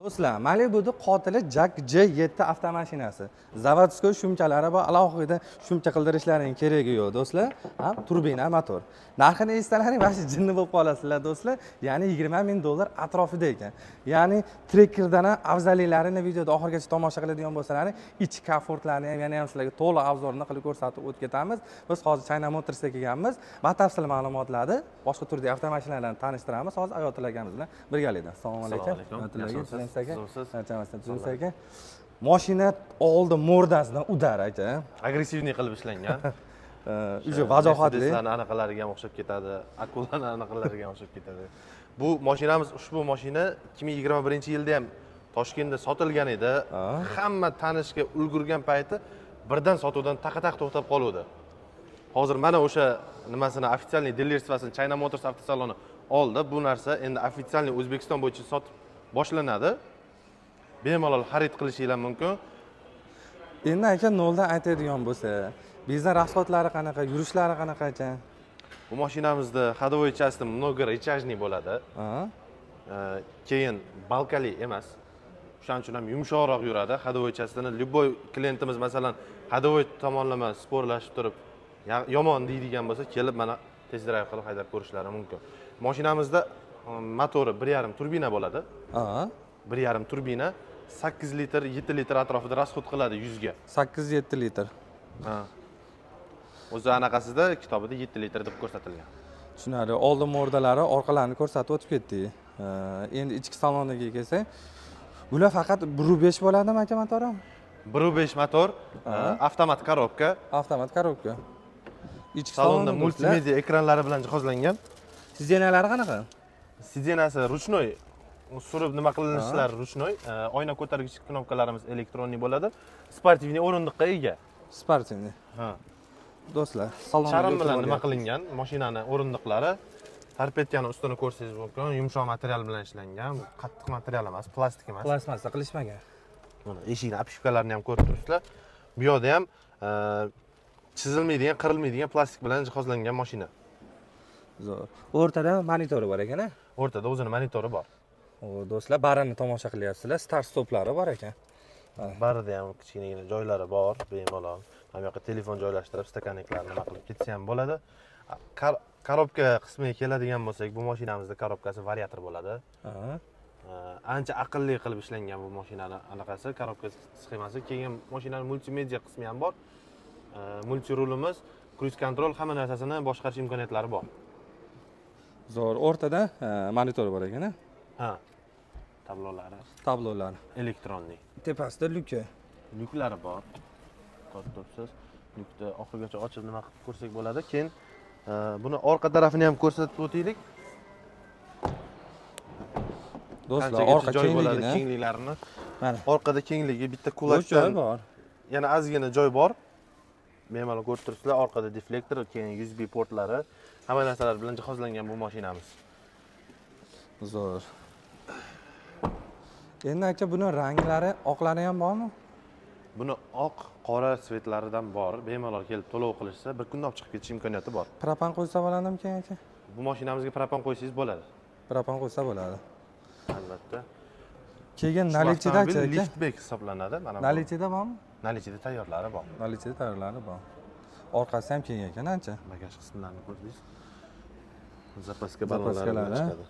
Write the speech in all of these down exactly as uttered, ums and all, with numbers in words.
Do'stlar, Malibu'da qotili Jack J yetti avtomashinasi. Zavodskoy shumchalari va alohida shumcha qildirishlarining keragi yo'q, do'stlar. Ham turbina motor. Narxini eshitsalaring, mana shu jinni bo'lib qolasizlar, do'stlar. Ya'ni yigirma ming dollar atrofida ekan. Ya'ni trekkerdan afzalliklarini videoda oxirigacha tomosha qiladigan bo'lsalaring, ichki komfortlarni ham yana ham sizlarga to'liq obzorini qilib ko'rsatib o'tib ketamiz. Biz hozir China Motorsga kelganmiz. Batafsil ma'lumotlarni, boshqa turdagi avtomashinalarni tanishtiramiz. Hozir Ayotul akamiz bilan birgalikda. Assalomu alaykum. Tushunsa aka, mashina oldi mordasidan udar aka. Agressivniy qilib ishlangan. Uje vajohatli. Sizlarning anaqalariga ham o'xshab ketadi, akulaning anaqalariga ham o'xshab ketadi. Bu mashinamiz, ushbu mashina ikki ming yigirma birinchi yilda ham Toshkentda sotilgan edi. Hamma tanishga ulgurgan payti birdan sotuvdan taqa-taq to'xtab qoluvdi. Hozir mana o'sha nimasini ofitsialniy dilerstvasini China Motors avtosaloni oldi. Bu narsa endi ofitsialniy O'zbekiston bo'yicha sotib boshlanadi. Bemalol xarid qilishinglar mumkin. Endi aka noldan aytadigan bo'lsa, bizning rasxodlari qanaqa, yurishlari qanaqa ekan? Bu mashinamizda ходовой части много рычажный bo'ladi. Keyin balkali emas. Shuning uchun ham yumshoqroq yuradi. ходовой частini любой klientimiz masalan ходовой tomonlama sporlashib turib yomon deydigan bo'lsa, kelib mana test drive qilib haydab ko'rishlari mumkin. Mashinamizda motori bir yarim turbina bo'ladi. bir yarim turbina sakkiz litr, yetti litr atrofida rasxod qiladi yuz ga. sakkiz yetti litr. Ha. O'zi anaqasida kitobida yetti litr deb ko'rsatilgan. Tushunarli. Oldin mordalari, orqalarini ko'rsatib o'tib ketdik. Endi ichki saloniga kelsak, bular faqat bir besh bo'ladimi aka motori? bir besh motor, avtomat korobka, avtomat korobka. Ichki salonda multimedia ekranlari bilan jihozlangan. Sidenalari qanaqa? Sidenasi ruchnoy. Surib nima qilinishlari ruchnoy, oyna ko'targich knopkalarimiz elektronniy bo'ladi. Sportivniy o'rindiqqa ega. Sportivniy. Ha. Do'stlar, salonda charm bilan nima qilingan? Mashinaning o'rindiqlari tarpetyani ustini ko'rsangiz mumkin, yumshoq material bilan ishlangan, qattiq material emas, plastik emas. Plastmassa qilishmagan. Mana eshikning apishkalarini ham ko'rib turibsizlar. Bu yerda ham chizilmaydigan, qirilmaydigan plastik bilan jihozlangan mashina. Zo'r. O'rtada monitori bor ekan-a? O'rtada o'zining monitori bor. O, do'stlar, barini tomosha qilyapsizlar. Start stoplari bor ekan. Barida ham kichkinagina joylari bor, bemalol. Mana bu yoqqa telefon joylashtirib, stakaniklarni nima qilib ketsa ham bo'ladi. Korobka qismiga keladigan bo'lsak, bu mashinamizda korobkasi variator bo'ladi. Ancha aqlli qilib ishlangan bu mashinaning anaqasi, korobka sxemasi. Keyin mashinaning multimedia qismi ham bor. Multirulimiz, cruise control hamma narsasini boshqarish imkoniyatlari bor. Zo'r, o'rtada monitor bor ekan-a? Ha. Tablolari. Tablolari. Elektronniy. Tepasida lyuka. Lyuklari bor. To'xtasiz. Lyukni oxirigacha ochib nima qilib ko'rsak bo'ladi. Keyin buni orqa tarafini ham ko'rsatib o'taylik. Do'stlar, orqa kengligini, kengliklarini. Mana orqada kengligi bitta kulakdan bor. Yana ozgina joy bor. Bemalol ko'rib turibsizlar, orqada deflektor, keyin U S B portlari, hamma narsalar bilan jihozlangan bu mashinamiz. Zo'r. Endi aka, buni ranglari, oqlari ham bormi? Buni oq, qora svetlaridan bor. Bemalol kelib to'lov qilishsa, bir kunda olib chiqib ketish imkoniyati bor. Propan qo'ysa bo'ladimi keyin aka? Bu mashinamizga propan qo'ysangiz bo'ladi. Propan qo'ysa bo'ladi. Albatta. Keyin nalichida-chi aka? Liftback hisoblanadi. Mana bu. Nalichida bormi? Nalichida tayyorlari bor. Nalichida tayyorlari bor. Orqasi ham keng ekan ancha. Bagaj qismlarini ko'rdingiz. Zapaska ballonlari chiqadi.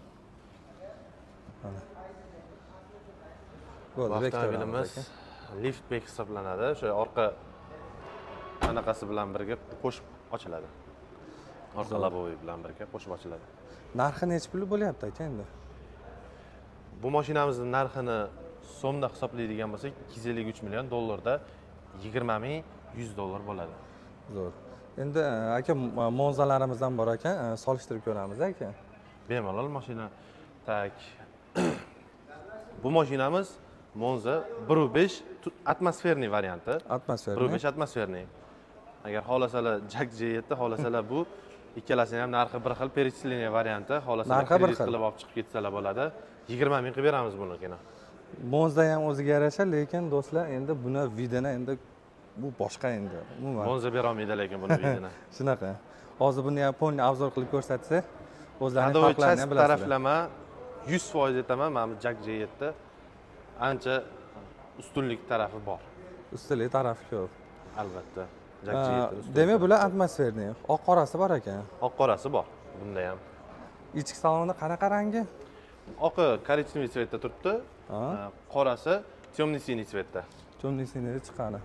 Bu avtomobilimiz liftback hisoblanadi. O'sha orqa anaqasi bilan birga qo'shib ochiladi. Orqa laboviy bilan birga qo'shib ochiladi. Narxi necha pul bo'lyapti aka endi? Bu mashinamizning narxini so'mda hisoblaydigan bo'lsak, ikki yuz ellik uch million dollarda yigirma ming yuz dollar bo'ladi. Zo'r. Endi aka, Monzalarimiz ham bor ekan, solishtirib ko'ramiz aka. Bemalol mashina. Tak. Bu mashinamiz Monza bir besh atmosferniy varianti. Atmosferniy. bir besh atmosferniy. Agar xohlasalar Jack J yetti, xohlasalar bu ikkalasini ham narxi bir xil, перечисление varianti, xohlasalar kredit qilib olib chiqib ketsalar bo'ladi. yigirma ming qilib beramiz buni keyin. Monza ham o'ziga yarasha, lekin do'stlar, endi buni vidini endi bu boshqa endi. Umuman Monza bera olmaydi lekin buni vidini. Shunaqa. Hozir buni ham polni obzor qilib ko'rsatsa, o'zlarining farqlarini ham bilasizlar. Taraflama yuz foiz aytaman, mana bu Jack J yetti ancha ustunlik tarafi bor. Ustunlik tarafi ko'p. Albatta. Demak, bular atmosferniy. Oq qorasi bor ekan. Oq qorasi bor bunda ham. Ichki salonda qanaqa rangi? Oqi korичневый цветda turibdi. Qorasi темный синий цветda. Темный синий chiqadi.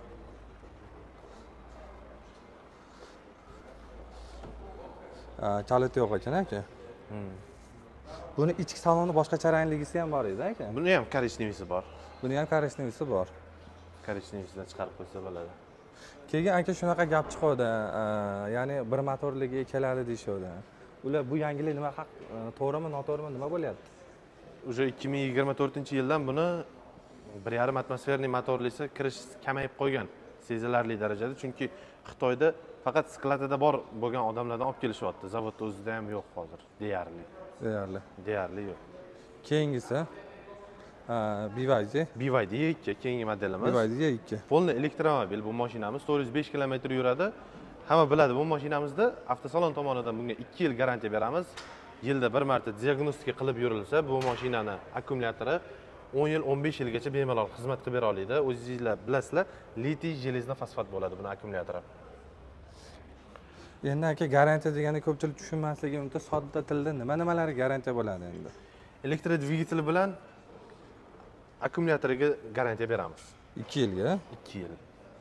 Kalit yo'q ekan aka. Buni ichki salonni boshqacha rangligisi ham bor edi aka. Buni ham korичневыйsi bor. Buni ham korичневыйsi bor. Korичневыйsidan chiqarib qo'ysa bo'ladi. Keyin aka shunaqa gap chiqadi, ya'ni bir motorligi keladi deyshodi. Ular bu yangilik nima haq, to'g'rimi, noto'g'rimi, nima bo'lyapti? Уже ikki ming yigirma to'rtinchi yildan buni bir yarim atmosferniy motorlisi kirish kamayib qo'ygan sezilarli darajada, chunki Xitoyda faqat skladida bor bo'lgan odamlardan olib kelishyapti. Zavodda o'zida ham yo'q hozir, deyarli. Deyarli. Deyarli yo'q. Keyingisi B Y D. B Y D E ikki keyingi modelimiz. B Y D E ikki. Polni elektromobil bu mashinamiz to'rt yuz besh kilometr yuradi. Hamma biladi bu mashinamizda avtosalon tomonidan bunga ikki yil garantiya beramiz. Yilda bir marta diagnostika qilib yurilsa, bu mashinani akkumulyatori o'n yil o'n besh yilgacha bemalol xizmat qilib bera oladi. O'zingizlar bilasizlar, litiy железный fosfat bo'ladi buni akkumulyatori. Endi aka garantiya deganda ko'pchilik tushunmasligi mumkin, sodda tilda nima nimalarga garantiya bo'ladi endi? Elektrodvigatel bilan akkumulyatoriga garantiya beramiz. ikki yilga? ikki yil.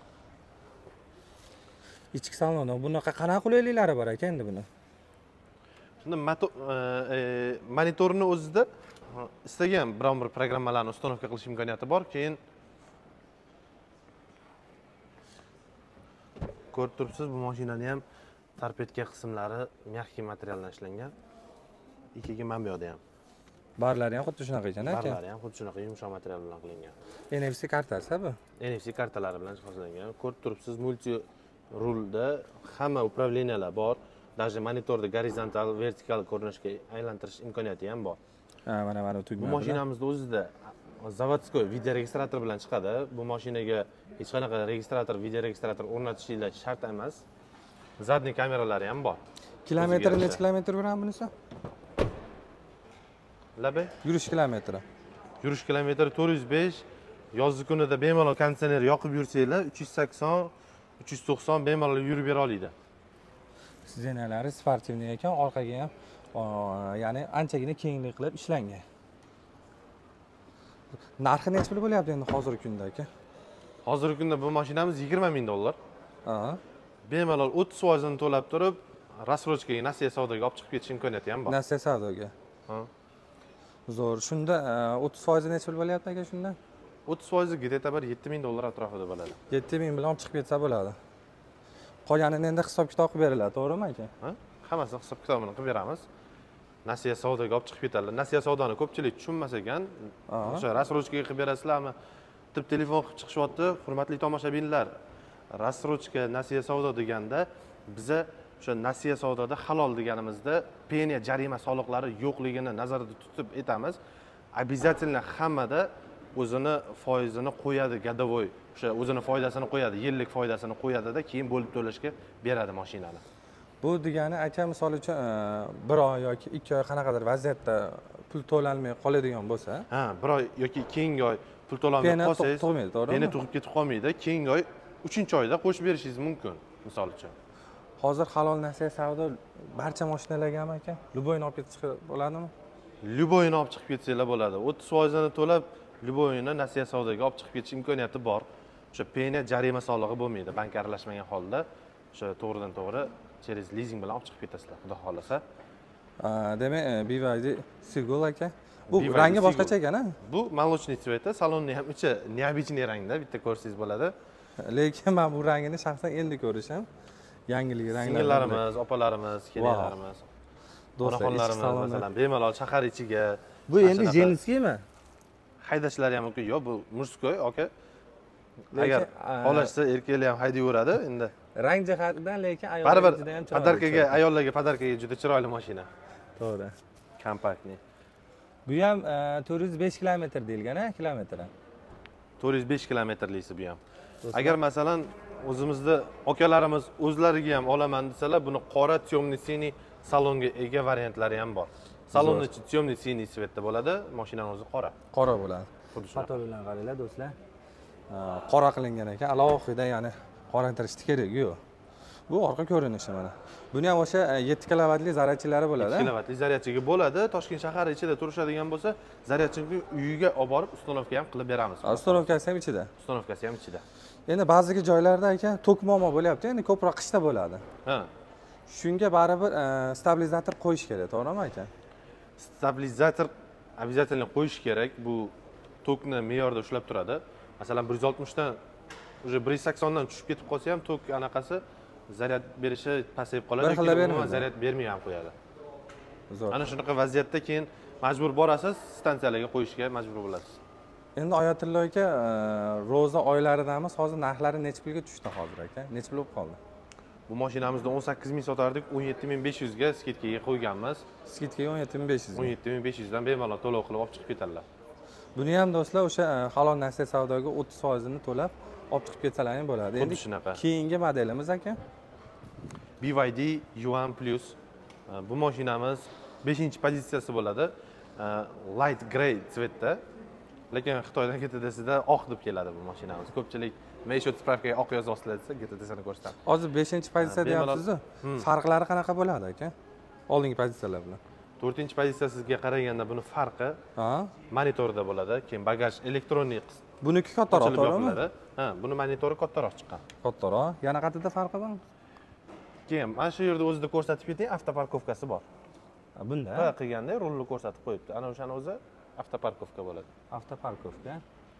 Ichki salonda bunaqa qanaqa qulayliklari bor ekan endi buni? Shunda monitorni o'zida istagan biron bir programmalarni uстановка qilish imkoniyati bor. Keyin ko'rib turibsiz, bu mashinani ham torpedka qismlari mягкий materialdan ishlangan. Ikkiga mana bu yerda ham. Barlari ham xuddi shunaqa ekan aka. Barlari ham xuddi shunaqa yumshoq material bilan qilingan. N F C kartasi bu. N F C kartalari bilan jihozlangan. Ko'rib turibsiz, multi rulda hamma upravleniyalar bor. Даже monitorda gorizontal, vertikal ko'rinishga aylantirish imkoniyati ham bor. Ha, mana mana tugma. Bu mashinamizda o'zida zavodskoy video registrator bilan chiqadi. Bu mashinaga hech qanaqa registrator, video registrator o'rnatishingiz shart emas. Zadniy kameralari ham bor. Kilometri necha kilometr yuradi bunisi? Labay? Yurish kilometri. Yurish kilometri to'rt yuz besh. Yozgi kunida bemalol konditsioner yoqib yursanglar, uch yuz sakson, uch yuz to'qson bemalol yurib bera oladi. Sizenalari sportivniy ekan, orqaga ham, ya'ni anchagina kenglik qilib ishlangan. Narxi necha pul bo'lyapti endi hozirgi kunda aka? Hozirgi kunda bu mashinamiz yigirma ming dollar. Ha. Bemalol o'ttiz foiz ni to'lab turib, rassrochkaga, nasiya savdoga olib chiqib ketish imkoniyati ham bor. Nasiya savdoga. Ha. Zo'r. Shunda o'ttiz foiz necha pul bo'lyapti aka shunda? o'ttiz foiz где-то bir yetti ming dollar atrofida bo'ladi. yetti ming bilan olib chiqib ketsa bo'ladi. Qolganini endi hisob-kitob qilib beriladi, to'g'rimi aka? Ha? Hammasini hisob-kitobini qilib beramiz. Nasiya savdoga olib chiqib ketadilar. Nasiya savdoni ko'pchilik tushunmas ekan. O'sha rassrochkaga qilib berasizlarmi? Tib telefon qilib chiqishyapti. Hurmatli tomoshabinlar, rassrochka, nasiya savdo deganda biza o'sha nasiya savdoda halol deganimizda penya jarima soliqlari yo'qligini nazarda tutib etamiz. Обязательно hammada o'zini foizini qo'yadi, gadavoy, o'sha o'zini foydasini qo'yadi, yillik foydasini qo'yadi-da, keyin bo'lib to'lashga beradi mashinani. Bu degani aka misol uchun bir oy yoki ikki oy qanaqadir vaziyatda pul to'lanmay qoladigan bo'lsa, ha, bir oy yoki keyingi oy pul to'lanmay qolsangiz, to'g'maydi, to'g'rimi? Peni to'g'ib ketib qolmaydi. Keyingi oy uchinchi oyda qo'shib berishingiz mumkin, misol uchun. Hozir halol nasiya savdo barcha mashinalarga ham aka, Luboyni olib ketib bo'ladimi? Luboyni olib chiqib ketsanglar bo'ladi. o'ttiz foiz ni to'lab Luboyni nasiya savdoga olib chiqib ketish imkoniyati bor. O'sha penya jarima solig'i bo'lmaydi. Bank aralashmagan holda o'sha to'g'ridan to'g'ri через lizing bilan olib chiqib ketasizlar, xudo xolasa. Demak, B Y D Sigul aka. Bu rangi boshqacha ekan-a? Bu молочный цвета, salonni ham ichi необычный rangda, bitta ko'rsangiz bo'ladi. Lekin men bu rangini shaxsan endi ko'rishim. Yangilik ranglar. Singillarimiz, opalarimiz, kelinlarimiz, onaxonlarimiz masalan bemalol shahar ichiga. Bu endi jenskiymi? Haydashlari ham mumkin. Yo'q, bu murskoy, aka. Agar xohlashsa erkaklar ham haydayveradi endi. Rang jihatidan lekin ayollar juda ham chiroyli. Podarkaga, ayollarga podarkaga juda chiroyli mashina. To'g'ri. Kompaktniy. Bu ham to'rt yuz besh kilometr deyilgan-a, kilometr. to'rt yuz besh kilometrlisi bu ham. Agar masalan o'zimizda akalarimiz o'zlariga ham olaman desalar, buni qora темный синий salonga ega variantlari ham bor. Salonni ichi темный синий svetda bo'ladi, mashinaning o'zi qora. Qora bo'ladi. Xuddi shunaqa. Fotolarni qaranglar do'stlar. Qora qilingan ekan, alohida ya'ni qorantirishni keragi yo'q. Bu orqa ko'rinishi mana. Buni ham o'sha yetti kilovatli zaryadchilari bo'ladi. yetti kilovatli zaryadchiga bo'ladi. Toshkent shahari ichida turishadigan bo'lsa, zaryadchini uyiga olib borib, ustanovka ham qilib beramiz. Ustanovkasi ham ichida. Ustanovkasi ham ichida. Endi ba'zi joylarda ekan tok muammo bo'lyapti, endi ko'proq qishda bo'ladi. Ha. Shunga baribir stabilizator qo'yish kerak, to'g'rimi aka? Stabilizator обязательно qo'yish kerak. Bu tokni me'yorda ushlab turadi. Masalan, bir yuz oltmish dan уже bir yuz sakson dan tushib ketib qolsa ham tok anaqasi zaryad berishi pasayib qoladi, lekin zaryad bermay ham qo'yadi. Zo'r. Ana shunaqa vaziyatda keyin majbur borasiz, stansiyalarga qo'yishga majbur bo'lasiz. Endi Oyatullo aka, ro'za oylaridanmiz, hozir narxlari necha pulga tushdi hozir aka? Necha pul bo'lib qoldi? Bu mashinamizni o'n sakkiz ming sotardik, o'n yetti ming besh yuz ga skidkaga qo'yganmiz. Skidkaga o'n yetti ming besh yuz. o'n yetti ming besh yuz dan bemalol to'lov qilib olib chiqib ketadilar. Buni ham do'stlar o'sha halol nasiya savdoga o'ttiz foiz ni to'lab olib chiqib ketsalar ham bo'ladi. Endi shunaqa. Keyingi modelimiz aka B Y D Yuan Plus. Bu mashinamiz beshinchi pozitsiyasi bo'ladi. Light gray tsvetda. Lekin Xitoydan G T D-sida oq deb keladi bu mashinamiz. Ko'pchilik Meysho spravkaga oq yozyapsizlar desa, G T D-sini ko'rsatadi. Hozir beshinchi pozitsiya deyapsiz-ku. Farqlari qanaqa bo'ladi aka? Oldingi pozitsiyalar bilan. to'rtinchi pozitsiyasiga qaraganda buni farqi monitorda bo'ladi. Keyin bagaj elektronik. Buniki kattaroq to'g'rimi? Ha, buni monitori kattaroq chiqqan. Kattaroq. Yana qayerda farqi bor? Keyin mana shu yerda o'zida ko'rsatib ketgan avtoparkovkasi bor. Bunda ha qilganda rulni ko'rsatib qo'yibdi. Ana o'shani o'zi avtoparkovka bo'ladi. Avtoparkovka.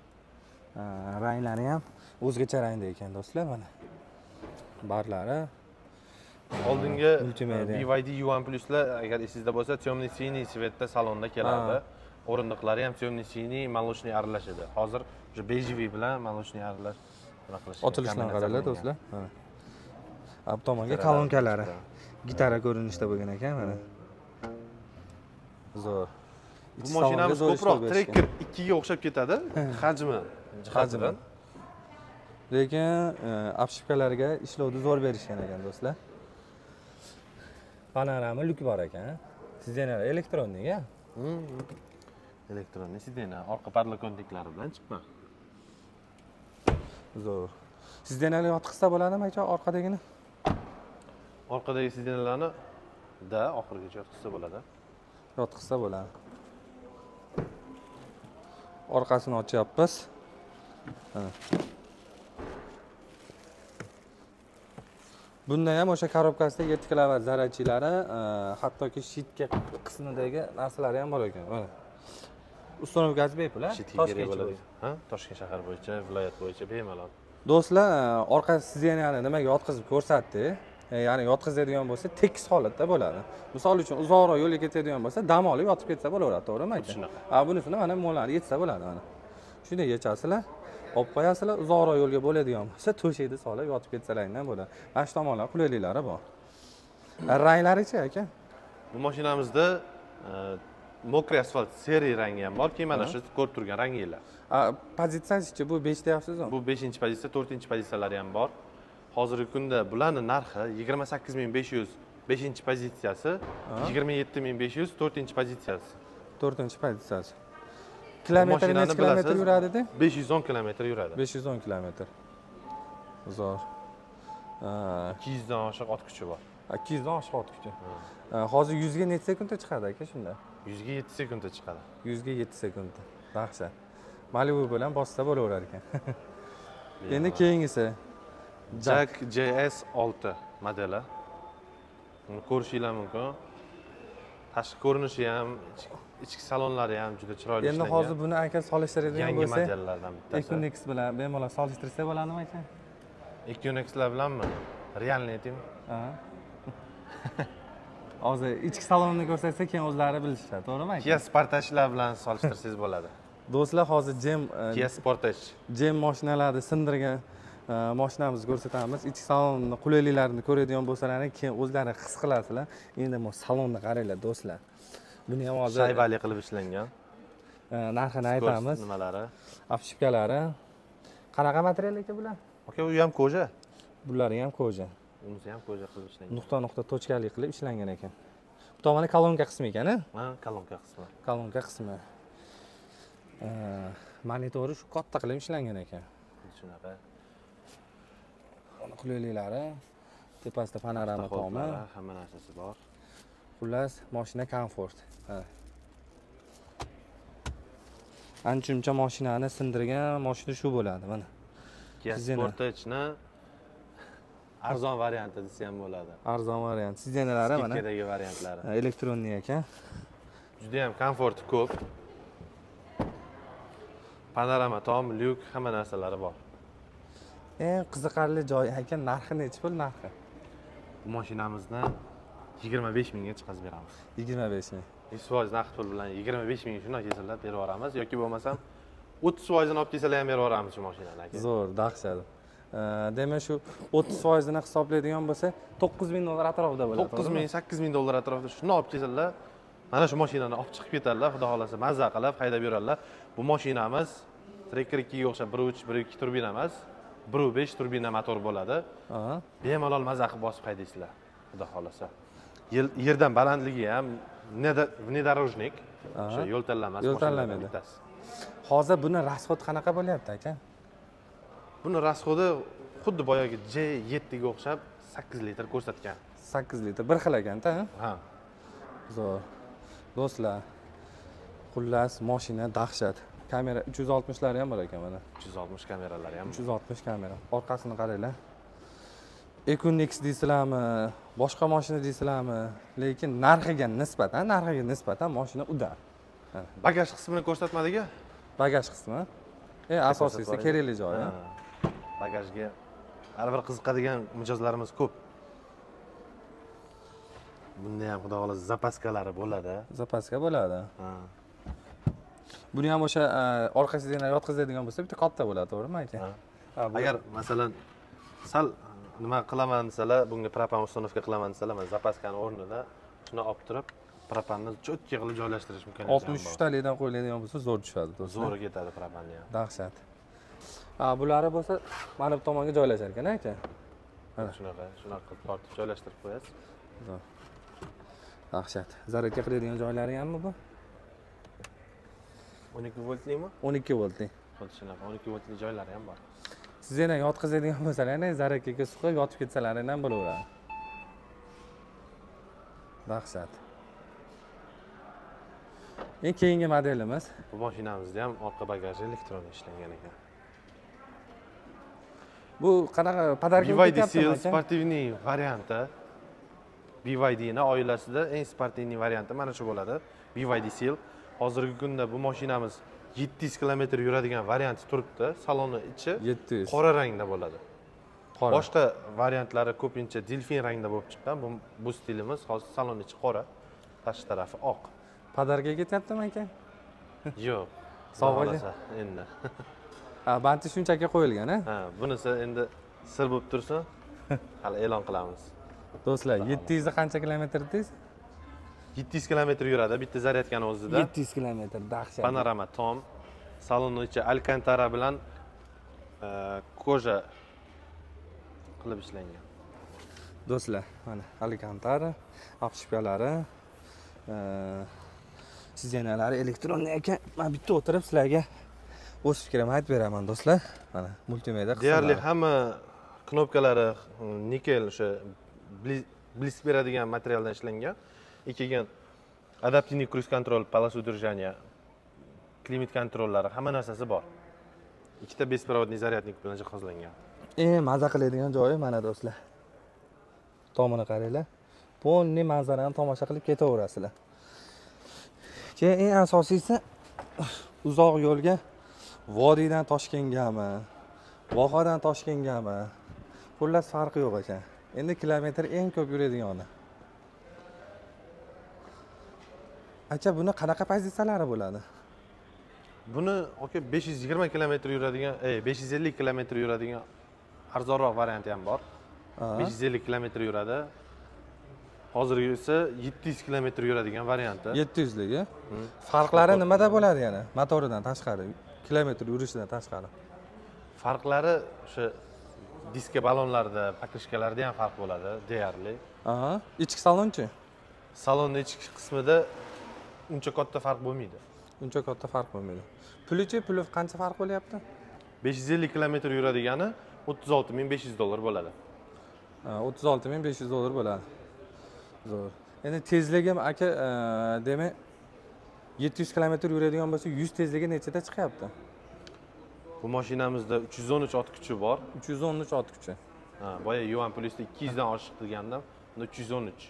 Ranglari ham o'zgacha rangda ekan do'stlar, mana. Barlari oldingi B Y D Yuan Plus'lar agar esingizda bo'lsa, temniy siniy svetda salonda kelardi. O'rindiqlari ham temniy siniy, молочный aralash edi. Hozir o'sha bejviy bilan молочный aralash bunaqa qilish. Otilishdan qaranglar do'stlar. Mana. Ab tomonga kolonkalari gitara ko'rinishda bo'lgan ekan, mana. Zo'r. Bu mashinamiz ko'proq Tracker ikki ga o'xshab ketadi, hajmi jihatidan. Lekin obshipkalarga ishlovni zo'r berishgan ekan do'stlar. Panorama lyuk bor ekan. Sidenalar elektronik-a? Elektronik sidena, orqa podlokotniklari bilan chiqqan. Zo'r. Sidenalar yotqizsa bo'ladimi aka orqadagini? Orqadagi sidenalarni da oxirigacha yotqizsa bo'ladi. Yotqizsa bo'ladi. Orqasini ochyapmiz. Bunda ham o'sha korobkasida yetti kilovat zaryadchilari, hattoki shitka qismidagi narsalari ham bor ekan. Mana. Ustanovkasi bepul, ha? Toshkent bo'ladi. Ha? Toshkent shahar bo'yicha, viloyat bo'yicha bemalol. Do'stlar, orqa sidenani nimaga yotqizib ko'rsatdi? Ya'ni yotqizadigan bo'lsa, tekis holatda bo'ladi. Misol uchun uzoqroq yo'lga ketadigan bo'lsa, dam olib yotib ketsa bo'laveradi, to'g'rimi aka? Shunaqa. Ha, bunisini mana mo'lari yetsa bo'ladi mana. Shunday yechasizlar, olib qo'yasizlar, uzoqroq yo'lga bo'ladigan bo'lsa, to'shakni solib yotib ketsalardan bo'ladi. Mana shu tomonlar qulayliklari bor. Ranglari-chi aka? Bu mashinamizda mokriy asfalt seri rangi ham bor. Keyin mana shu ko'rib turgan ranginglar. Pozitsiyasi-chi, bu besh deyapsizmi? Bu beshinchi pozitsiya, to'rtinchi pozitsiyalari ham bor. Hozirgi kunda bularning narxi yigirma sakkiz ming besh yuz beshinchi pozitsiyasi, yigirma yetti ming besh yuz to'rtinchi pozitsiyasi. to'rtinchi pozitsiyasi. Kilometr necha kilometr yuradi dedi? besh yuz o'n kilometr yuradi. besh yuz o'n kilometr. Zo'r. ikki yuz dan oshiq ot kuchi bor. ikki yuz dan oshiq ot kuchi. Hozir yuz ga necha sekundda chiqadi aka shunda? yuz ga yetti sekundda chiqadi. yuz ga yetti sekundda. Dahshat. Malibu bilan bossa bo'laverar ekan. Endi keyingisi Jack J S olti modeli. Buni ko'rishinglar mumkin. Tashqi ko'rinishi ham, ichki salonlari ham juda chiroyli ishlangan. Endi hozir buni aka solishtiradigan bo'lsa, yangi modellardan bittasi. Equinox bilan bemalol solishtirsa bo'ladimi aka? Equinoxlar bilanmi? Realni aytaymi? Ha. Hozir ichki salonni ko'rsatsa, keyin o'zlari bilishadi, to'g'rimi aka? Kia Sportage'lar bilan solishtirsangiz bo'ladi. Do'stlar, hozir Gem Kia Sportage Gem mashinalarni sindirgan mashinamizni ko'rsatamiz. Ichki salonni qulayliklarini ko'radigan bo'lsalaring, keyin o'zlari his qilasizlar. Endi bu salonni qaranglar do'stlar. Buni ham hozir shaybali qilib ishlangan. Narxini aytamiz. Nimalari? Obshipkalari. Qanaqa material ekan bular? Aka, u ham koja. Bular ham koja. Unisi ham koja qilib ishlangan. Nuqta-nuqta tochkali qilib ishlangan ekan. Bu tomoni kolonka qismi ekan-a? Ha, kolonka qismi. Kolonka qismi. Monitori shu katta qilib ishlangan ekan. Shunaqa. Uni qulayliklari, tepasida panorama tomi, hamma narsasi bor. Xullas, mashina komfort. Ha. Anchuncha mashinani sindirgan mashina shu bo'ladi, mana. Kia Sportage'ni arzon varianti desa ham bo'ladi. Arzon variant. Sidenalari mana. Skidkadagi variantlari. Elektronli ekan. Juda ham komforti ko'p. Panorama tom, lyuk, hamma narsalari bor. Eng qiziqarli joyi ekan, narxi necha pul narxi? Bu mashinamizni yigirma besh mingga chiqazib beramiz. yigirma besh ming. yuz foiz naqd pul bilan yigirma besh ming shunday kelsalar berib yuboramiz yoki bo'lmasam o'ttiz foiz ni olib kelsalar ham berib yuboramiz shu mashinani aka. Zo'r, dahshat. Demak, shu o'ttiz foiz ni hisoblaydigan bo'lsa, to'qqiz ming dollar atrofida bo'ladi. to'qqiz ming, sakkiz ming dollar atrofida shuni olib kelsalar, mana shu mashinani olib chiqib ketadilar, xudo xolasa mazza qilib haydab yuradilar. Bu mashinamiz Tracker ikki ga o'xshab bir uch bir ikki turbina emas, bir besh turbina motor bo'ladi. Aha. Bemalol mazza qilib bosib haydaysizlar, xudo xolasa. Yerdan balandligi ham внедорожник, o'sha yo'l tanlamas mashinalardan bittasi. Hozir buni rasxod qanaqa bo'lyapti aka? Buni rasxodi xuddi boyagi J yetti ga o'xshab sakkiz litr ko'rsatgan. sakkiz litr bir xil ekan-da? Ha. Zo'r. Do'stlar, xullas mashina dahshat. Kamera uch yuz oltmish lari ham bor ekan mana. uch yuz oltmish kameralari ham. uch yuz oltmish kamera. Orqasini qaranglar. Equinix deysizlarmi, boshqa mashina deysizlarmi, lekin narxiga nisbatan, narxiga nisbatan mashina udar. Bagaj qismini ko'rsatmadik-a? Bagaj qismi? Eng asosiysi kerakli joyi. Bagajga har bir qiziqadigan mijozlarimiz ko'p. Bunda ham xudo xolasa zapaskalari bo'ladi. Zapaska bo'ladi. Ha. Buni ham o'sha orqasidan yotqizadigan bo'lsa, bitta katta bo'ladi, to'g'rimi aka? Agar masalan sal nima qilaman desalar, bunga propan uстановка qilaman desalar, mana zapaskani o'rnida shuni olib turib, propanni cho'tki qilib joylashtirish mumkin. oltmish uch talikdan qo'yiladigan bo'lsa, zo'r tushadi, do'stlar. Zo'r ketadi propanni ham. Dahshat. Ha, bulari bo'lsa, mana bu tomonga joylashar ekan, aka. Mana shunaqa, shunaqa qilib tortib joylashtirib qo'yasiz. Zo'r. Dahshat. Zaryadka qiladigan joylari hammi bu? o'n ikki voltlikmi? o'n ikki voltli. Xuddi shunaqa, o'n ikki voltli joylari ham bor. Siz yana yotqizadigan bo'lsalar, zaryadkaga suqib yotib ketsalaring ham bo'laveradi. Dahshat. Eng keyingi modelimiz. Bu mashinamizda ham orqa bagaji elektron ishlangan ekan. Bu qanaqa podarka B Y D Seal sportivniy varianti. B Y D ni oilasida eng sportivniy varianti mana shu bo'ladi. B Y D Seal. Hozirgi kunda bu mashinamiz yetti yuz kilometr yuradigan varianti turibdi. Saloni ichi yetti yuz. qora rangda bo'ladi. Qora. Boshqa variantlari ko'pincha delfin rangda bo'lib chiqqan. Bu bu stilimiz hozir salon ichi qora, tashqi tarafi oq. Podarka ketyaptimi aka? Yo'q. Sog'lasa endi. Ha, banti shunchaki qo'yilgan, a? Ha, bunisi endi sir bo'lib tursin. Hali e'lon qilamiz. Do'stlar, yetti yuz qancha kilometr dedingiz? yetti yuz kilometr yuradi bitta zaryadkani o'zida. yetti yuz kilometr, dahshat. Panorama tom, salonni ichi alkantara bilan koja qilib ishlangan. Do'stlar, mana alkantara, obshipkalari, sizenalari elektronli ekan. Men bitta o'tirib sizlarga o'z fikrimni aytib beraman, do'stlar. Mana multimedia qismlari. Deyarli hamma knopkalari nikel o'sha blisk beradigan materialdan ishlangan. Ikkigan adaptivniy cruise control, полос удержания, klimat kontrollari, hamma narsasi bor. Ikkita беспроводный zaryadnik bilan jihozlangan. Eng maza qiladigan joyi mana do'stlar. Tomini qaranglar. Polni manzarani tomosha qilib ketaverasizlar. Keyin eng asosiysi uzoq yo'lga vodiydan Toshkentgami, Vohadan Toshkentgami, xullas farqi yo'q ekan. Endi kilometr eng ko'p yuradigani. Acha buni qanaqa pozitsiyalari bo'ladi? Buni aka besh yuz yigirma kilometr yuradigan, ey besh yuz ellik kilometr yuradigan arzonroq varianti ham bor. besh yuz ellik kilometr yuradi. Hozirgisi yetti yuz kilometr yuradigan varianti. yetti yuz ligi. Farqlari nimada bo'ladi yana? Motoridan tashqari, kilometr yurishidan tashqari. Farqlari o'sha diska balonlarida, pokrishkalarda ham farq bo'ladi, deyarli. Aha, ichki salonchi? Salonning ichki qismida uncha katta farq bo'lmaydi. Uncha katta farq bo'lmaydi. Pulichi, puli qancha farq bo'lyapti? besh yuz ellik kilometr yuradigani o'ttiz olti ming besh yuz dollar bo'ladi. o'ttiz olti ming besh yuz dollar bo'ladi. Zo'r. Endi tezligi aka, demak yetti yuz kilometr yuradigan bo'lsa, yuz tezligi nechada chiqyapti? Bu mashinamizda uch yuz o'n uch ot kuchi bor. uch yuz o'n uch ot kuchi. Ha, boya Yuan Plus'da ikki yuz dan oshiq qilganda, unda uch yuz o'n uch.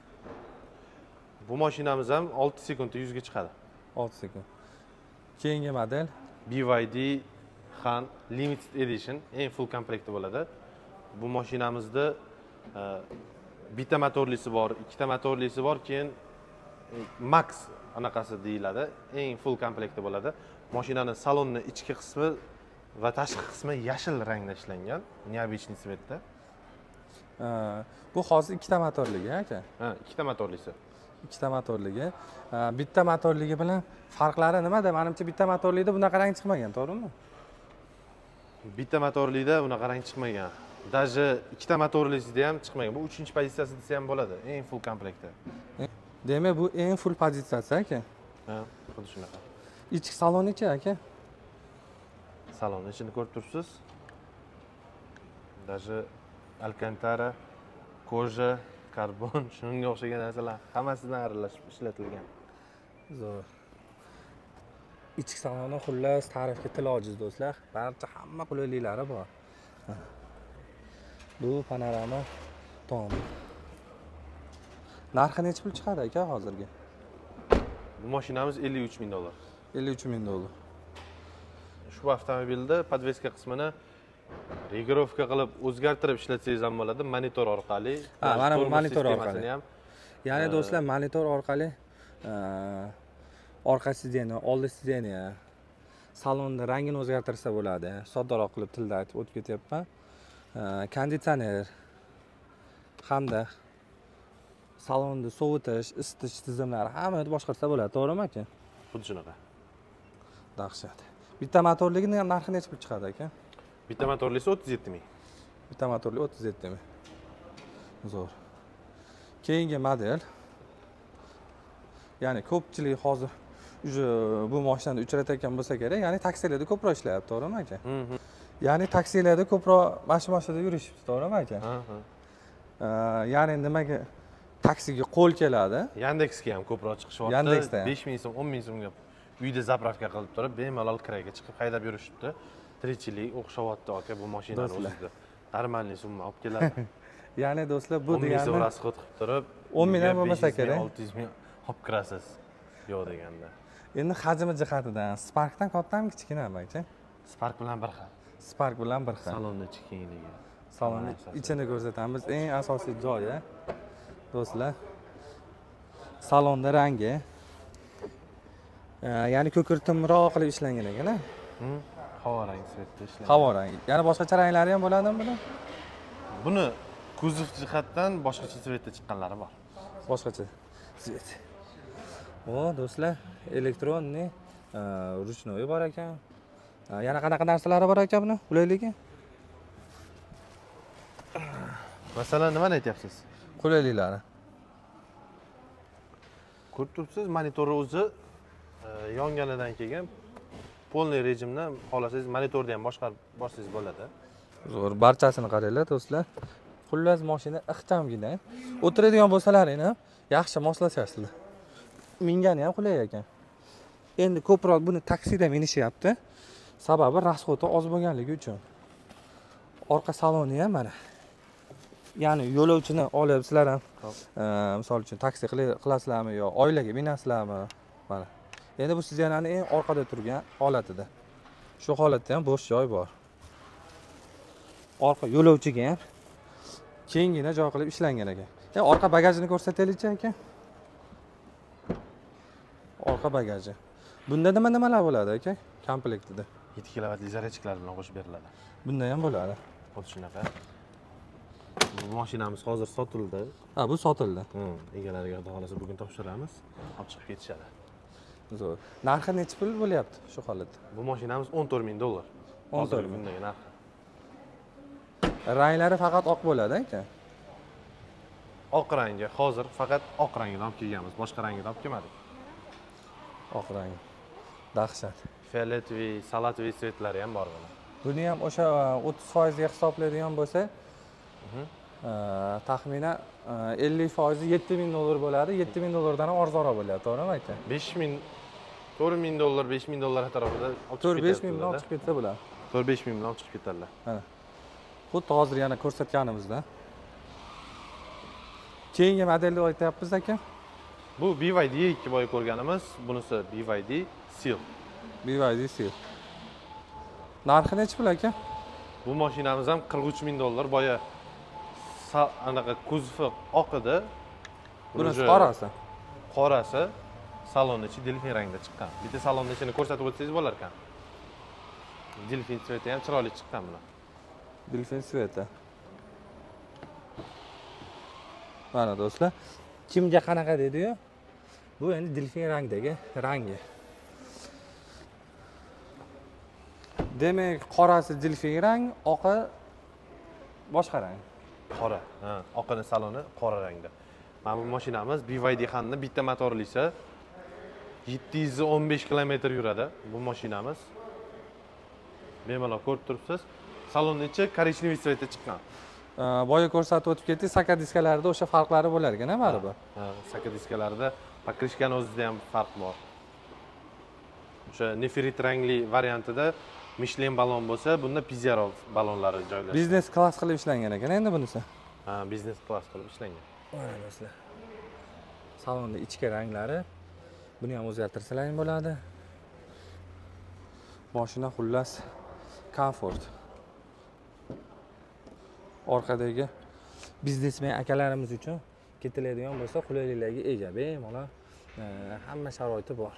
Bu mashinamiz ham olti sekundda yuz ga chiqadi. olti sekund. Keyingi model B Y D Han Limited Edition eng full komplekti bo'ladi. Bu mashinamizda bitta motorlisi bor, ikkita motorlisi bor, keyin Max anaqasi deyiladi. Eng full komplekti bo'ladi. Mashinaning salonining ichki qismi va tashqi qismi yashil rangda ishlangan, необычный цветda. Bu hozir ikkita motorligi aka. Ha, ikkita motorlisi. Ikkita motorligi. Bitta motorligi bilan farqlari nimada? Menimcha bitta motorlikda bunaqa rang chiqmagan, to'g'rimi? Bitta motorlikda bunaqa rang chiqmagan. Даже ikkita motorlisida ham chiqmagan. Bu uchinchi pozitsiyasi desa ham bo'ladi, eng full komplektda. Demak, bu eng full pozitsiyasi aka. Ha, xuddi shunaqa. Ichki salonichi aka? Salon ichini ko'rib turibsiz. Даже alkantara, koja, karbon, shunga o'xshagan narsalar hammasidan aralashib ishlatilgan. Zo'r. Ichki saloni xullas ta'rifga til ojiz do'stlar. Barcha hamma qulayliklari bor. Bu panorama tom. Narxi necha pul chiqadi aka hozirgi? Bu mashinamiz ellik uch ming dollar. ellik uch ming dollar. Ushbu avtomobilda podveska qismini regirovka qilib o'zgartirib ishlatsangiz ham bo'ladi, monitor orqali. Ha, mana bu monitor orqali. Ya'ni do'stlar, monitor orqali orqa sideniya, old sideniya, salonni rangini o'zgartirsa bo'ladi. Soddaroq qilib tilda aytib o'tib ketyapman. Konditsioner hamda salonni sovutish, isitish tizimlari hammani boshqarsa bo'ladi, to'g'rimi aka? Xuddi shunaqa. Dahshat. Bitta motorligining narxi necha pul chiqadi aka? Bitta motorlisi o'ttiz yetti ming. Bitta motorli o'ttiz yetti ming. Zo'r. Keyingi model. Ya'ni ko'pchilik hozir bu mashinani uchratayotgan bo'lsa kerak, ya'ni taksilarda ko'proq ishlayapti, to'g'rimi aka? Ya'ni taksilarda ko'proq mashinada yurishibdi, to'g'rimi aka? Ha, ha. Ya'ni nimaga taksiga qo'l keladi? Yandexga ham ko'proq chiqishyapti. Yandexda besh ming so'm, o'n ming so'mga uyda zapravka qilib turib, bemalol kiraga chiqib haydab yurishibdi. tirikchilik o'xshayapti aka bu mashinani o'zida. Normalniy summa olib keladi. Ya'ni do'stlar, bu degani o'n ming so'm rasxod qilib turib, o'n ming ham bo'lmasa kerak, olti yuz ming olib kirasiz. Yo'q deganda. Endi hajmi jihatidan Sparkdan kattami, kichkinami aka? Spark bilan bir xil. Spark bilan bir xil. Salonni ichi kengligi. Salonni ichini ko'rsatamiz. Eng asosiy joyi do'stlar, salonda rangi. Ya'ni ko'kirtimroq qilib ishlangan ekan, a? Havo rangi svetda ishlangan. Havo rangi. Yana boshqacha ranglari ham bo'ladimi buni? Buni kuzov jihatdan boshqacha svetda chiqqanlari bor. Boshqacha svet. O, do'stlar, elektronniy, ruchnoy bor ekan. Yana qanaqa narsalari bor ekan buni? Qulayligi? Masalan, nimani aytyapsiz? Qulayliklari. Ko'rib turibsiz, monitori o'zi yonganidan keyin polniy rejimda xohlasangiz monitorda ham boshqarib borsangiz bo'ladi. Zo'r, barchasini qaranglar do'stlar. Xullas mashina ixchamgina. O'tiradigan bo'lsalaring ham yaxshi moslashyapsizlar. Mingani ham qulay ekan. Endi ko'proq buni taksida minishyapti. Sababi rasxodi oz bo'lganligi uchun. Orqa saloni ham mana. Ya'ni yo'lovchini olib sizlar ham misol uchun taksi qilasizlarmi yo oilaga binasizlarmi? Mana. Endi bu Sizenaning eng orqada turgan holatida. Shu holatda ham bo'sh joy bor. Orqa yo'lovchiga ham kengina joy qilib ishlangan ekan. Ya orqa bagajini ko'rsataylik-chi aka. Orqa bagaji. Bunda nima nimalar bo'ladi aka? Komplektida. yetti kilovatli zaryadchiklar bilan qo'shib beriladi. Bunda ham bo'ladi. Xuddi shunaqa. Bu mashinamiz hozir sotildi. Ha, bu sotildi. Hmm, egalariga xudo xolasa bugun topshiramiz. Olib chiqib ketishadi. Zo'r. Narxi necha pul bo'lyapti shu holatda? Bu mashinamiz o'n to'rt ming dollar. o'n to'rt ming kundagi narxi. Ranglari faqat oq bo'ladi aka. Oq rangi hozir faqat oq rangini olib kelganmiz, boshqa rangini olib kelmadik. Oq rang. Dahshat. Fioletoviy, salatoviy svetlari ham bor buni. Buni ham o'sha o'ttiz foizga hisoblaydigan bo'lsa, taxminan ellik foizi yetti ming dollar bo'ladi. yetti ming dollardan ham arzonroq bo'ladi, to'g'rimi aka? besh ming, to'rt ming dollar, besh ming dollar atrofida to'rt besh ming bilan chiqib ketsa bo'ladi. to'rt besh ming bilan chiqib ketadilar. Mana. Xuddi hozir yana ko'rsatganimizda. Keyingi modelni aytyapmiz aka. Bu B Y D ikki boy ko'rganimiz, bunisi B Y D Seal. B Y D Seal. Narxi necha pul aka? Bu mashinamiz ham qirq uch ming dollar. Boya anaqa kuzovi oq edi. Bunisi qorasi. Qorasi salonni ichi delfin rangda chiqqan. Bitta salonni ichini ko'rsatib o'tsangiz bo'lar ekan. Delfin sveti ham chiroyli chiqqan bular. Delfin sveti. Mana do'stlar, kimga qanaqa dedi-yu? Bu endi delfin rangdagi rangi. Demak, qorasi delfin rang, oqi boshqa rang. Qora. Ha, oqini saloni qora rangda. Mana bu mashinamiz B Y D xanni bitta motorlisi yetti yuz o'n besh kilometr yuradi bu mashinamiz. Bemalol ko'rib turibsiz. Salonni ichi korичневый sveti chiqqan. Boya ko'rsatib o'tib ketdik, saka diskalarida o'sha farqlari bo'lar ekan, baribir. Ha, saka diskalarida pokrishkani o'zida ham farq bor. O'sha nefrit rangli variantida Michelin balon bo'lsa, bunda Pizarro balonlari joylashgan. Biznes klass qilib ishlangan ekan endi bunisi. Ha, biznes klass qilib ishlangan. Mana do'stlar. Salonda ichki ranglari buni ham o'zgartirsalar ham bo'ladi. Mashina xullas komfort. Orqadagi biznesmen akalarimiz uchun ketiladigan bo'lsa, qulayliklarga ega, bemalol hamma sharoiti bor.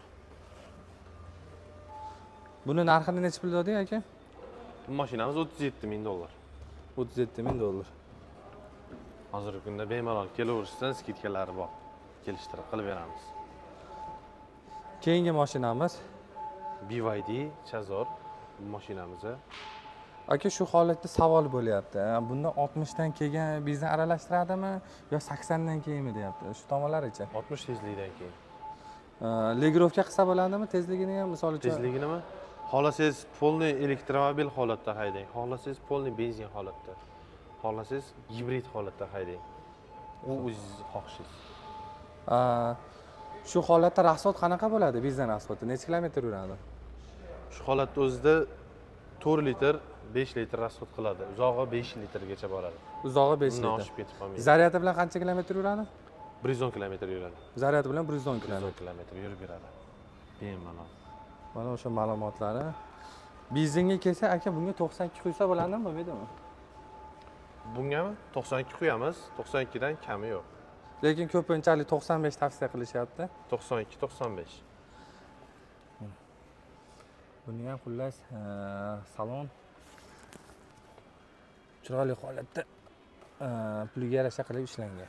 Buni narxini necha pul deding aka? Bu mashinamiz o'ttiz yetti ming dollar. o'ttiz yetti ming dollar. Hozirgi kunda bemalol kelaverishsin, skidkalari bor. Kelishtirib qilib beramiz. Keyingi mashinamiz B Y D Chazor bu mashinamiz. Aka, shu holatda savol bo'lyapti. Bunda oltmishdan kelgan biznes aralashtiradimi yo saksondan keyinmi deyapti. Shu tomonlaricha. oltmish tezlikdan keyin. Legirovka qilsa bo'ladimi? Tezligini ham misol uchun. Tezliginimi? Xohlasangiz polniy elektromobil holatda haydang. Xohlasangiz polniy benzin holatda. Xohlasangiz gibrid holatda haydang. U o'zingiz xohishingiz. Shu holatda rasxod qanaqa bo'ladi? Biznes rasxodi necha kilometr yuradi? Shu holatda o'zida to'rt litr, besh litr rasxod qiladi. Uzog'i besh litrgacha boradi. Uzog'i besh litr. Oshib ketib qolmaydi. Zaryadi bilan qancha kilometr yuradi? bir yuz o'n kilometr yuradi. Zaryadi bilan bir yuz o'n kilometr yurib beradi. Bemalol. Mana o'sha ma'lumotlari. Benzinga kelsa, aka, bunga to'qson ikki quysa bo'ladimi, bo'lmaydimi? Bungami? to'qson ikki quyamiz, to'qson ikki dan kami yo'q. Lekin ko'pinchalik to'qson besh tavsiya qilishyapti. to'qson ikki to'qson besh. Buni ham xullas salon chiroyli holatda puliga yarasha qilib ishlangan.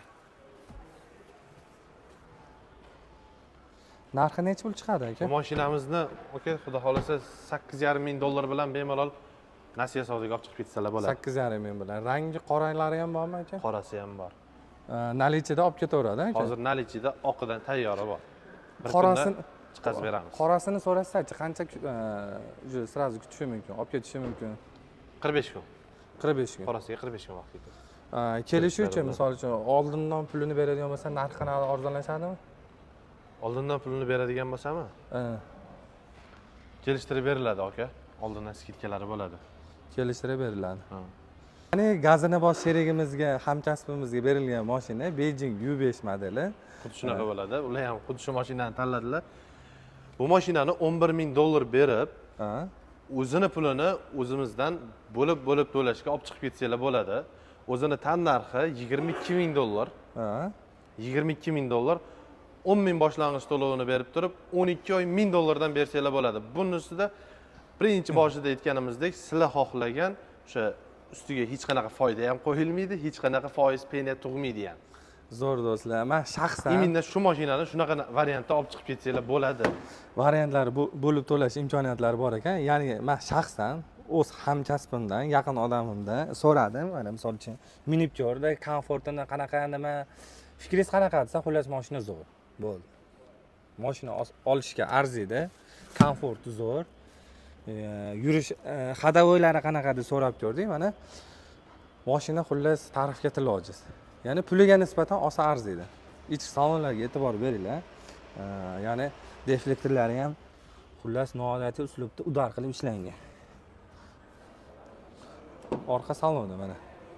Narxi necha pul chiqadi aka? Bu mashinamizni, aka, xudo xolasa sakkiz yarim ming dollar bilan bemalol Nasiya savdoga olib chiqib ketsalar bo'ladi. sakkiz yarim ming bilan. Rangi qoralari ham bormi aka? Qorasi ham bor. Nalichida olib ketaveradi aka. Hozir nalichida oqidan tayyor bor. Qorasini chiqazib beramiz. Qorasini so'rashsa-chi, qancha sразу kutishi mumkin, olib ketishi mumkin? qirq besh kun. qirq besh kun. Qorasiga qirq besh kun vaqt ketadi. Kelishuvchi, misol uchun, oldindan pulini beradigan bo'lsa, narxi qanaqa arzonlashadimi? Oldindan pulini beradigan bo'lsami? Ha. Kelishtirib beriladi, aka. Oldindan skidkalari bo'ladi. Kelishtirib beriladi. Ha. Ya'ni gazini bosh sherigimizga, hamkasbimizga berilgan mashina Beijing U besh modeli. Xuddi shunaqa bo'ladi. Ular ham xuddi shu mashinani tanladilar. Bu mashinani o'n bir ming dollar berib, ha, o'zini pulini o'zimizdan bo'lib-bo'lib to'lashga olib chiqib ketsanglar bo'ladi. O'zini tan narxi yigirma ikki ming dollar. Ha. yigirma ikki ming dollar. o'n ming boshlang'ich to'lovini berib turib, o'n ikki oy ming dollardan bersanglar bo'ladi. Bunisida birinchi boshida aytganimizdek, sizlar xohlagan o'sha ustiga hech qanaqa foyda ham qo'yilmaydi, hech qanaqa foiz penya tug'maydi ham. Zo'r do'stlar, men shaxsan Imminda shu mashinani shunaqa variantda olib chiqib ketsanglar bo'ladi. Variantlari bo'lib to'lash imkoniyatlari bor ekan. Ya'ni men shaxsan o'z hamkasbimdan, yaqin odamimdan so'radim. Mana misol uchun, minib ko'rdi, komfortini qanaqa, nima, fikringiz qanaqa desa, xullas mashina zo'r. Bo'ldi. Mashina olishga arziydi. komforti zo'r. Yurish xadavoylari qanaqa deb so'rab ko'rdik. Mana mashina xullas ta'rifga til ojiz. Ya'ni puliga nisbatan osa arziydi. Ichki salonlarga e'tibor beringlar. Ya'ni deflektorlari ham xullas noodatiy uslubda udar qilib ishlangan. Orqa saloni mana.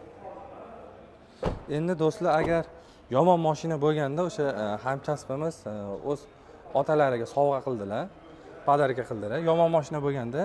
Endi do'stlar, agar yomon mashina bo'lganda o'sha hamkasbimiz o'z otalariga sovg'a qildilar, padarka qildilar. Yomon mashina bo'lganda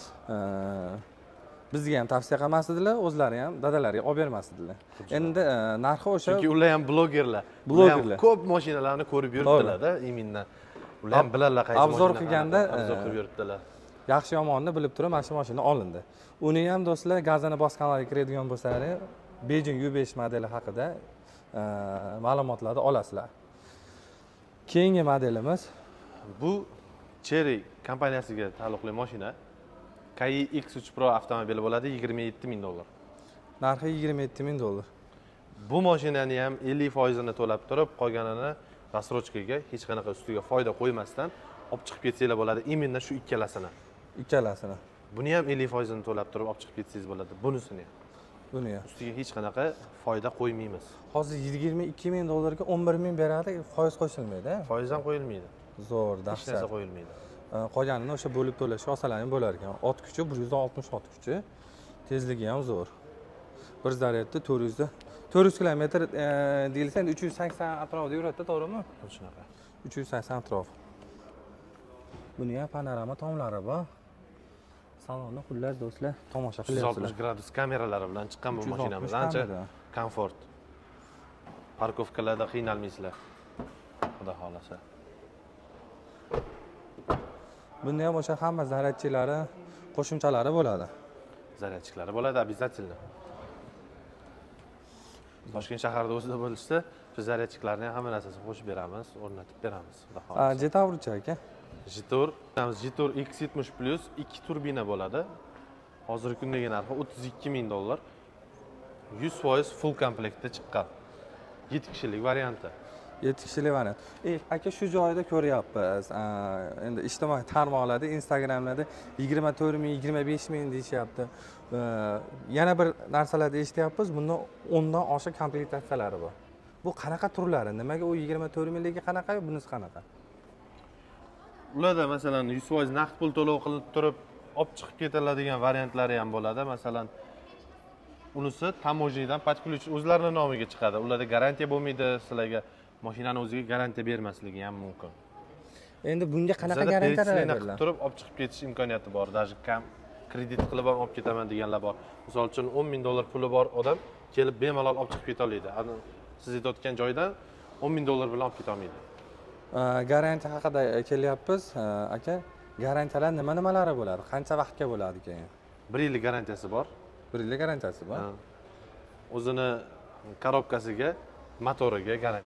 bizga ham tavsiya qilmasdilar, o'zlari ham dadalariga olib bermasdilar. Endi narxi o'sha, chunki ular ham blogerlar. Blogerlar ko'p mashinalarni ko'rib yuribdilar-da, imindan. Ular ham biladilar qaysi mashina. Obzor qilganda obzor qilib yuribdilar. Yaxshi yomonni bilib turib mana shu mashina olindi. Uni ham do'stlar, gazini bosganlarga kiradigan bo'lsangiz, Beijing U besh modeli haqida ma'lumotlarni olasizlar. Keyingi modelimiz bu Chery kompaniyasiga taalluqli mashina. K I X uch Pro avtomobili bo'ladi, yigirma yetti ming dollar. Narxi yigirma yetti ming dollar. Bu mashinani ham ellik foiz ni to'lab turib, qolganini rassrochkaga hech qanaqa ustiga foyda qo'ymasdan olib chiqib ketsanglar bo'ladi. Imенно shu ikkalasini. Ikkalasini. Buni ham ellik foiz ni to'lab turib olib chiqib ketsangiz bo'ladi. Bunisini ham. Buni ham. Ustiga hech qanaqa foyda qo'ymaymiz. Hozir yigirma ikki ming dollarga o'n bir ming beradi, foiz qo'shilmaydi. Foiz ham qo'yilmaydi. Zo'r, dahshat. Hech narsa qo'yilmaydi. Qolganini o'sha bo'lib to'lash osalanib bo'lar ekan. Ot kuchi bir yuz oltmish ot kuchi. Tezligi ham zo'r. Bir zaryadda to'rt yuz to'rt yuz kilometr deyilsa, uch yuz sakson atrofida yuradi, to'g'rimi? Shunaqa. uch yuz sakson atrof. Buni ham panorama tomlari bor. Salonni xullas do'stlar tomosha qilyapsizlar. yuz oltmish gradus kameralari bilan chiqqan bu mashinamiz. Ancha komfort. Parkovkalarda qiynalmaysizlar. Xudo xolasa. Bunda ham o'sha hamma zaryadchilari, qo'shimchalari bo'ladi. Zaryadchiklari bo'ladi, обязательно. Toshkent shaharida o'zida bo'lsa, shu zaryadchiklarni hamma narsasini qo'shib beramiz, o'rnatib beramiz. Xudo xolasa. A, Jetavrchi aka. Jitor, Jitor X yetmish plus ikki turbina bo'ladi. Hozirgi kundagi narxi o'ttiz ikki ming dollar. yuz foiz full komplektda chiqqan. yetti kishilik varianti. yetti kishilik variant. E, aka shu joyda ko'ryapmiz. Endi ijtimoiy tarmoqlarda, Instagramlarda yigirma to'rt ming, yigirma besh ming deyishyapti. Yana bir narsalarni eshityapmiz. Bunda o'ndan oshiq komplektatsiyalari bor. Bu qanaqa turlari? Nimaga u yigirma to'rt mingligi qanaqa, bunisi qanaqa? Ularda masalan yuz foiz naqd pul to'lov qilib turib, olib chiqib ketiladigan variantlari ham bo'ladi. Masalan, unisi tamojnidan podключ o'zlarining nomiga chiqadi. Ularda garantiya bo'lmaydi, sizlarga mashinani o'ziga garantiya bermasligi ham mumkin. Endi bunga qanaqa garantiyalar beriladi? Turib olib chiqib ketish imkoniyati bor. Даже kam kredit qilib ham olib ketaman deganlar bor. Misol uchun o'n ming dollar puli bor odam kelib bemalol olib chiqib keta oladi. Siz aytayotgan joydan o'n ming dollar bilan olib keta olmaydi. Garantiya haqida kelyapmiz, aka. Garantiyalar nima-nimalari bo'ladi? Qancha vaqtga bo'ladi keyin? bir yillik garantiyasi bor. bir yillik garantiyasi bor. O'zini korobkasiga, motoriga garantiya